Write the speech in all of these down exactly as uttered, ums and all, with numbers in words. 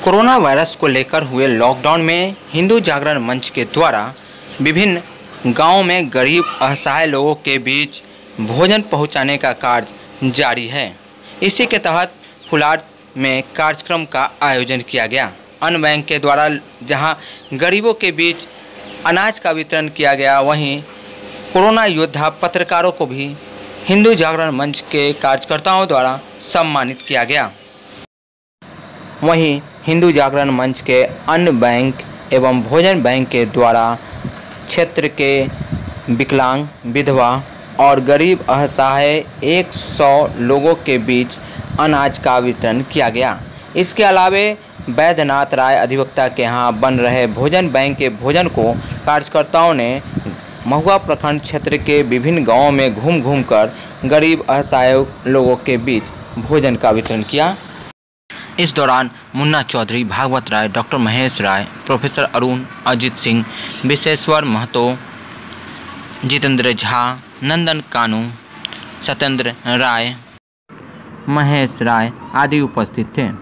Corona virus को लेकर हुए लॉकडाउन में हिंदू जागरण मंच के द्वारा विभिन्न गांवों में गरीब असहाय लोगों के बीच भोजन पहुंचाने का कार्य जारी है। इसी के तहत फुलार में कार्यक्रम का आयोजन किया गया। अन्न बैंक के द्वारा जहां गरीबों के बीच अनाज का वितरण किया गया, वहीं कोरोना योद्धा पत्रकारों को भी हिंदू जागरण मंच के कार्यकर्ताओं द्वारा सम्मानित किया गया। वहीं हिंदू जागरण मंच के अन्न बैंक एवं भोजन बैंक के द्वारा क्षेत्र के विकलांग, विधवा और गरीब असहाय एक सौ लोगों के बीच अनाज का वितरण किया गया। इसके अलावे बैद्यनाथ राय अधिवक्ता के यहाँ बन रहे भोजन बैंक के भोजन को कार्यकर्ताओं ने महुआ प्रखंड क्षेत्र के विभिन्न गांवों में घूम घूम कर गरीब असहाय लोगों के बीच भोजन का वितरण किया। इस दौरान मुन्ना चौधरी, भागवत राय, डॉक्टर महेश राय, प्रोफेसर अरुण, अजित सिंह, विशेश्वर महतो, जितेंद्र झा, नंदन कानू, सत्येंद्र राय, महेश राय आदि उपस्थित थे।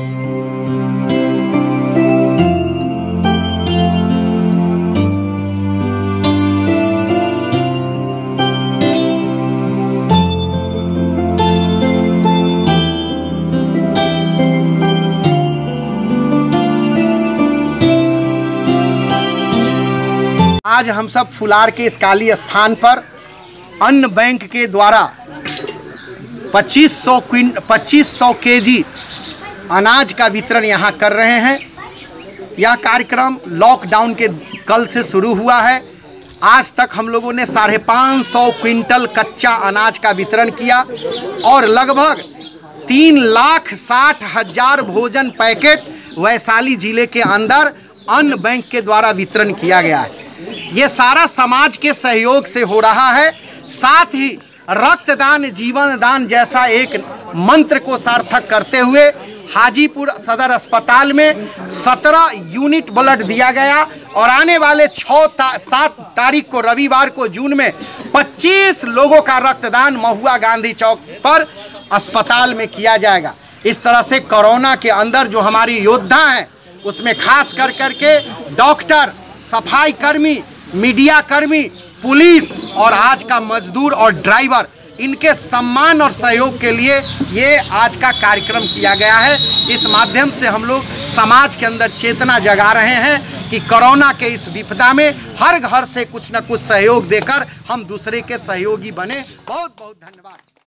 आज हम सब फुलार के इस काली स्थान पर अन्न बैंक के द्वारा पच्चीस सौ क्विंट पच्चीस सौ केजी अनाज का वितरण यहाँ कर रहे हैं। यह कार्यक्रम लॉकडाउन के कल से शुरू हुआ है। आज तक हम लोगों ने साढ़े पाँच सौ क्विंटल कच्चा अनाज का वितरण किया और लगभग तीन लाख साठ हजार भोजन पैकेट वैशाली जिले के अंदर अन्न बैंक के द्वारा वितरण किया गया है। ये सारा समाज के सहयोग से हो रहा है। साथ ही रक्तदान जीवन दान जैसा एक मंत्र को सार्थक करते हुए हाजीपुर सदर अस्पताल में सत्रह यूनिट ब्लड दिया गया और आने वाले छः ता, सात तारीख को रविवार को जून में पच्चीस लोगों का रक्तदान महुआ गांधी चौक पर अस्पताल में किया जाएगा। इस तरह से कोरोना के अंदर जो हमारी योद्धा हैं, उसमें खास कर करके डॉक्टर, सफाई कर्मी, मीडिया कर्मी, पुलिस और आज का मजदूर और ड्राइवर, इनके सम्मान और सहयोग के लिए ये आज का कार्यक्रम किया गया है। इस माध्यम से हम लोग समाज के अंदर चेतना जगा रहे हैं कि कोरोना के इस विपदा में हर घर से कुछ न कुछ सहयोग देकर हम दूसरे के सहयोगी बने। बहुत बहुत धन्यवाद।